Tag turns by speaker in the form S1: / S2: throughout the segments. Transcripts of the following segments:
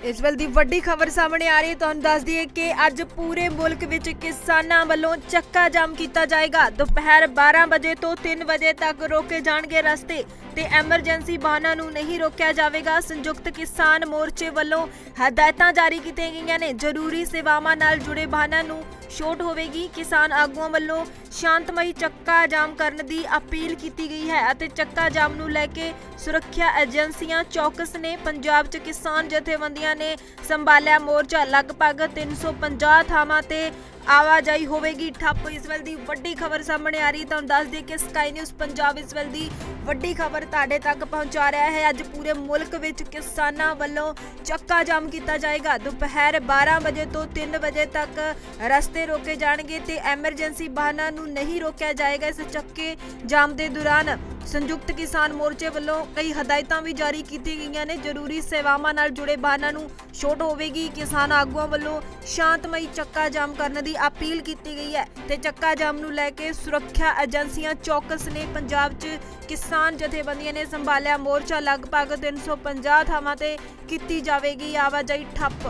S1: इस वेल दी वड्डी खबर सामने आ रही है। तुहानूं दस दईए कि अज पूरे मुल्क विच किसानां वल्लों चक्का जाम किया जाएगा। दोपहर 12 बजे तो 3 बजे तक रोके जाणगे रस्ते ते एमरजेंसी वाहनां नूं नहीं रोकिया जाएगा। संयुक्त किसान मोर्चे वल्लों हदायतां जारी कीतीआं गईआं ने। जरूरी सेवावां नाल जुड़े वाहनां नूं छूट होवेगी। किसान आगूआं वल्लों शांतमई चक्का जाम करने की अपील की गई है अते चक्का जाम नूं लैके सुरक्षा एजेंसियां चौकस ने। पंजाब च किसान जथेबंदियां ने संभालिया मोर्चा। लगभग 350 थावां ते आवाजाही होवेगी ठप। इस वेल दी वड्डी खबर सामने आ रही है। तुहानूं दस दईए कि स्काई न्यूज़ पंजाब इस वेल दी वड्डी खबर तुहाडे तक पहुंचा रहा है। अज पूरे मुल्क विच किसानां वल्लों चक्का जाम किया जाएगा। दोपहर 12 बजे तो 3 बजे तक रस्ते रोके जाणगे ते एमरजेंसी वाहनां नूं नहीं रोकिया जाएगा। इस चक्के जाम के दौरान संयुक्त किसान मोर्चे वल्लों कई हदायतां भी जारी की गई ने। जरूरी सेवावां नाल जुड़े वाहनां नूं छूट होवेगी। किसान आगूआं वल्लों शांतमई चक्का जाम करने की अपील की गई है ते चक्का जाम नूं लैके सुरक्षा एजेंसियां चौकस ने। पंजाब च किसान जथेबंदियां ने संभालिया मोर्चा। लगभग 350 थावां ते कीती जावेगी आवाजाही ठप।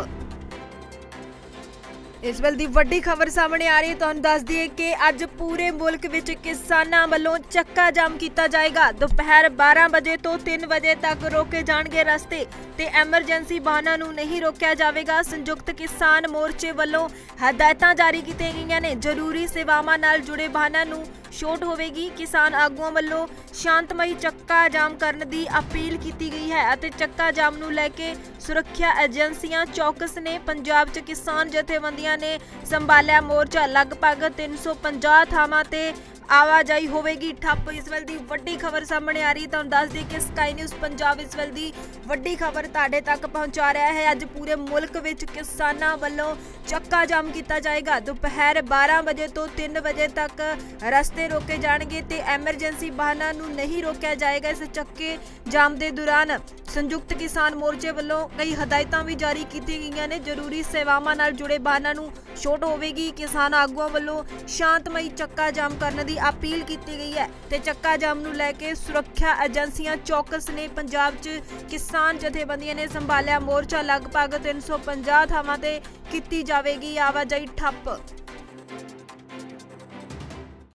S1: इस वेल दी वड्डी खबर सामने आ रही है। तुहानूं दस दईए कि अज पूरे मुल्क विच किसानां वल्लों चक्का जाम किया जाएगा। दोपहर 12 बजे तो 3 बजे तक रोके जाणगे रस्ते ते एमरजेंसी वाहनां नूं नहीं रोकिया जाएगा। संयुक्त किसान मोर्चे वल्लों हदायतां जारी कीतीआं गईआं ने। जरूरी सेवावां नाल जुड़े वाहनां नूं छूट होवेगी। किसान आगूआं वल्लों शांतमई चक्का जाम करने की अपील की गई है अते चक्का जाम नूं लैके सुरक्षा एजेंसियां चौकस ने। पंजाब च किसान जथेबंदियां ने संभालिया मोर्चा। लगभग 350 थावां ते आवाजाही होवेगी ठप। इस वेल दी वड्डी खबर सामने आ रही है। तुहानूं दस दईए कि स्काई न्यूज़ पंजाब इस वेल दी वड्डी खबर तुहाडे तक पहुंचा रहा है। अज पूरे मुल्क विच किसानां वल्लों चक्का जाम किया जाएगा। दोपहर 12 बजे तो 3 बजे तक रस्ते रोके जाणगे ते एमरजेंसी वाहनां नूं नहीं रोकिया जाएगा। इस चक्के जाम के दौरान संयुक्त किसान मोर्चे वल्लों कई हदायतां भी जारी की गई ने। जरूरी सेवावां नाल जुड़े वाहनां नूं छूट होवेगी। किसान आगूआं वल्लों शांतमई चक्का जाम करने की अपील की गई है ते चक्का जाम नूं लैके सुरक्षा एजेंसियां चौकस ने। पंजाब च किसान जथेबंदियां ने संभालिया मोर्चा। लगभग 350 थावां ते कीती जावेगी आवाजाही ठप।